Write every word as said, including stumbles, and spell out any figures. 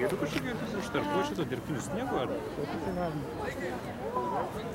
Turiu kažkokį ištarp po šito dirbtiniu sniegu ar? Tai galima.